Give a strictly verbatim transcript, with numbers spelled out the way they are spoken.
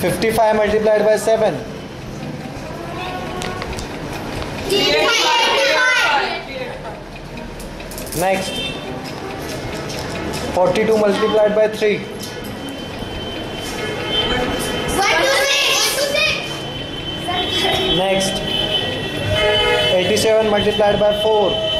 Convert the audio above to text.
fifty-five multiplied by seven. Next. forty-two multiplied by three. Next. eighty-seven multiplied by four.